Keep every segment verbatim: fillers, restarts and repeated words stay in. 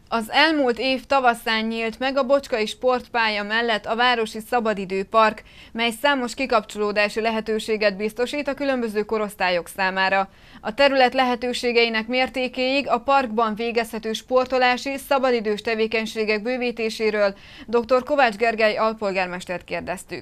Az elmúlt év tavaszán nyílt meg a Bocskai Sportpálya mellett a Városi Szabadidőpark, mely számos kikapcsolódási lehetőséget biztosít a különböző korosztályok számára. A terület lehetőségeinek mértékéig a parkban végezhető sportolási, szabadidős tevékenységek bővítéséről dr. Kovács Gergely alpolgármestert kérdeztük.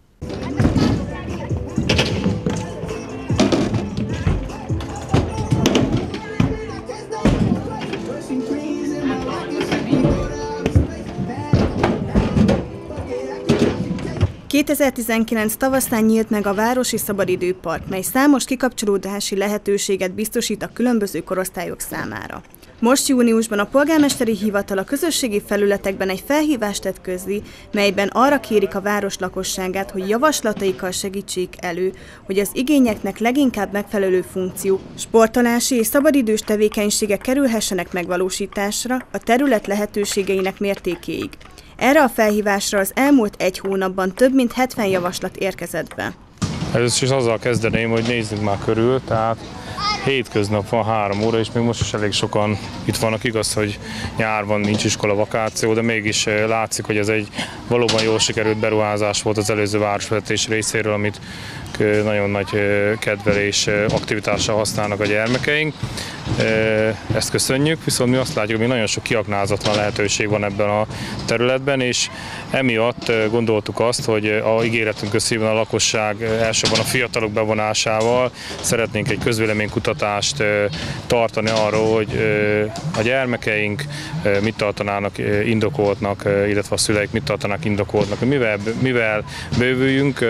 kétezer-tizenkilenc tavaszán nyílt meg a Városi Szabadidőpark, mely számos kikapcsolódási lehetőséget biztosít a különböző korosztályok számára. Most júniusban a polgármesteri hivatal a közösségi felületekben egy felhívást tett közzé, melyben arra kérik a város lakosságát, hogy javaslataikkal segítsék elő, hogy az igényeknek leginkább megfelelő funkciók, sportolási és szabadidős tevékenységek kerülhessenek megvalósításra a terület lehetőségeinek mértékéig. Erre a felhívásra az elmúlt egy hónapban több mint hetven javaslat érkezett be. Először is azzal kezdeném, hogy nézzük már körül, tehát hétköznap van három óra, és még most is elég sokan itt vannak. Igaz, hogy nyár van, nincs iskola, vakáció, de mégis látszik, hogy ez egy valóban jól sikerült beruházás volt az előző városvezetés részéről, amit nagyon nagy kedvel és aktivitással használnak a gyermekeink. Ezt köszönjük, viszont mi azt látjuk, hogy nagyon sok kiaknázatlan lehetőség van ebben a területben, és emiatt gondoltuk azt, hogy a ígéretünk összében a lakosság elsősorban a fiatalok bevonásával szeretnénk egy közvéleménykutatást tartani arról, hogy a gyermekeink mit tartanának indokoltnak, illetve a szüleik mit tartanak indokoltnak, mivel, mivel bővüljünk.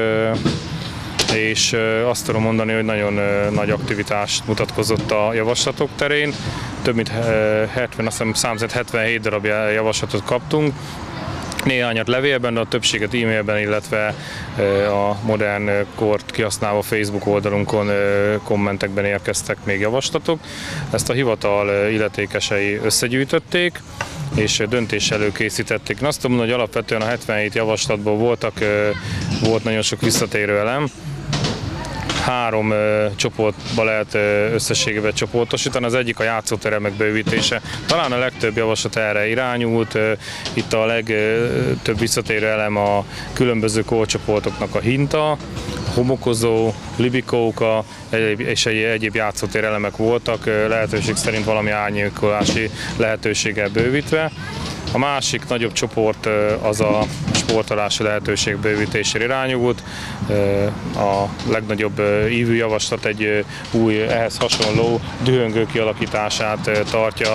És azt tudom mondani, hogy nagyon nagy aktivitást mutatkozott a javaslatok terén. Több mint hetven, azt hiszem számzett hetvenhét darab javaslatot kaptunk. Néhányat levélben, de a többséget e-mailben, illetve a modern kort kihasználva Facebook oldalunkon kommentekben érkeztek még javaslatok. Ezt a hivatal illetékesei összegyűjtötték, és döntés előkészítették. Én azt tudom mondani, hogy alapvetően a hetvenhét javaslatból voltak, volt nagyon sok visszatérő elem. Három ö, csoportba lehet ö, összességében csoportosítani. Az egyik a játszóteremek bővítése. Talán a legtöbb javaslat erre irányult. Ö, itt a legtöbb visszatérő elem a különböző korcsoportoknak a hinta, homokozó, libikóka és egyéb játszótér elemek voltak, ö, lehetőség szerint valami árnyékolási lehetőséggel bővítve. A másik nagyobb csoport az a sportolási lehetőség bővítésére irányult. A legnagyobb ívű javaslat egy új, ehhez hasonló dühöngő kialakítását tartja,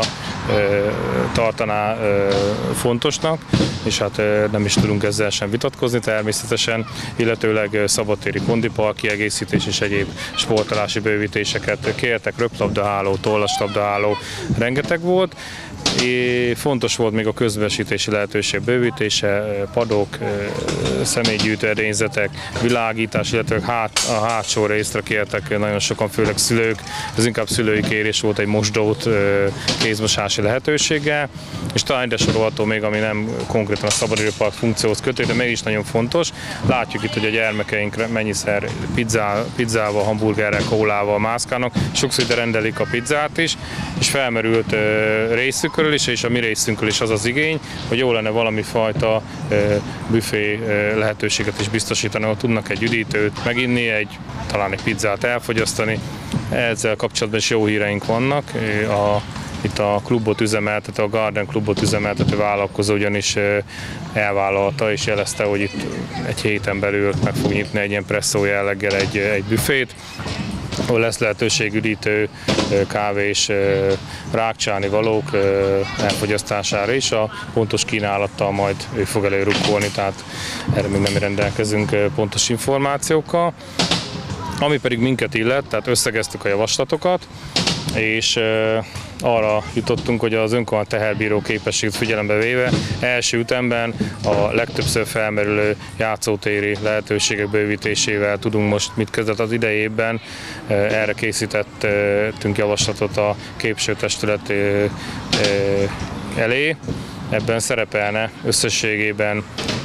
tartaná fontosnak, és hát nem is tudunk ezzel sem vitatkozni természetesen, illetőleg szabadtéri kondipark kiegészítés és egyéb sportolási bővítéseket kértek, röplabdaháló, tollaslabdaháló, rengeteg volt. É, fontos volt még a közbesítési lehetőség bővítése, padok, személygyűjtő edényzetek, világítás, illetve hát, a hátsó részre kértek nagyon sokan, főleg szülők. Ez inkább szülői kérés volt, egy mosdót kézmosási lehetőséggel, és talán ide sorolható még, ami nem konkrétan a szabadidőpark funkcióhoz kötő, de mégis nagyon fontos. Látjuk itt, hogy a gyermekeink mennyiszer pizzá, pizzával, hamburgerrel, kólával mászkálnak, sokszor ide rendelik a pizzát is, és felmerült részükről is, és a mi részünkről is az az igény, hogy jó lenne valami fajta büfé lehetőséget is biztosítani, ahol tudnak egy üdítőt meginni, egy, talán egy pizzát elfogyasztani. Ezzel kapcsolatban is jó híreink vannak. A, itt a klubot üzemeltető, a Garden klubot üzemeltető vállalkozó ugyanis elvállalta és jelezte, hogy itt egy héten belül meg fog nyitni egy ilyen presszó jelleggel egy, egy büfét, ahol lesz lehetőség üdítő, kávés, rákcsálni valók elfogyasztására is. A pontos kínálattal majd ő fog előrukkolni, tehát erre még nem rendelkezünk pontos információkkal. Ami pedig minket illet, tehát összegeztük a javaslatokat, és arra jutottunk, hogy az önkormányzat teherbíró képességet figyelembe véve első ütemben a legtöbbször felmerülő játszótéri lehetőségek bővítésével tudunk most mit kezdett az idejében. Erre készítettünk javaslatot a képviselőtestület elé. Ebben szerepelne összességében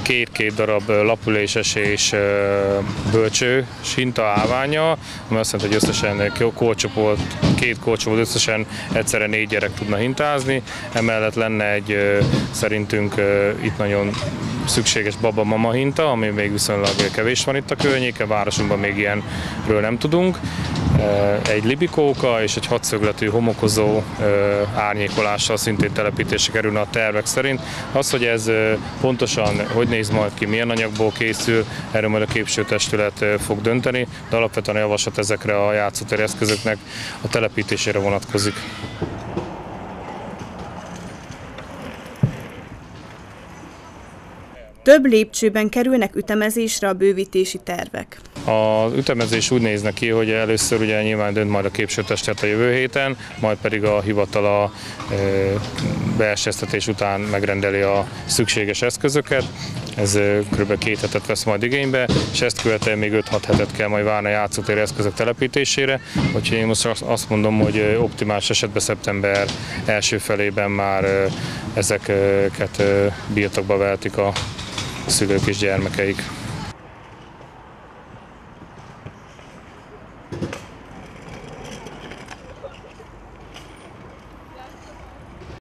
két-két darab lapüléses és bölcső hinta állványa, ami azt jelenti, hogy összesen korcsoport, két korcsoport összesen egyszerre négy gyerek tudna hintázni. Emellett lenne egy szerintünk itt nagyon szükséges baba-mama hinta, ami még viszonylag kevés van itt a környéken, városunkban még ilyenről nem tudunk. Egy libikóka és egy hatszögletű homokozó árnyékolással szintén telepítésre kerülne a tervek szerint. Az, hogy ez pontosan hogy néz majd ki, milyen anyagból készül, erről majd a képviselőtestület fog dönteni, de alapvetően a javaslat ezekre a játszótéri eszközöknek a telepítésére vonatkozik. Több lépcsőben kerülnek ütemezésre a bővítési tervek. Az ütemezés úgy néz ki, hogy először ugye nyilván dönt majd a képviselőtestület a jövő héten, majd pedig a hivatal a beeseztetés után megrendeli a szükséges eszközöket. Ez kb. két hetet vesz majd igénybe, és ezt követően még öt-hat hetet kell majd várni a játszótéri eszközök telepítésére. Úgyhogy én most azt mondom, hogy optimális esetben szeptember első felében már ezeket birtokba vehetik a szülők és gyermekeik.